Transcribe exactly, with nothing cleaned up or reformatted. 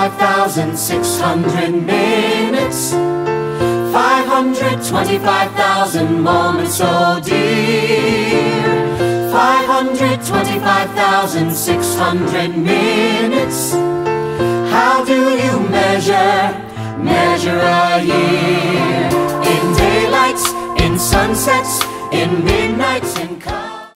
twenty-five thousand six hundred minutes, five hundred twenty-five thousand moments, oh dear. five hundred twenty-five thousand six hundred minutes. How do you measure, measure a year? In daylights, in sunsets, in midnights,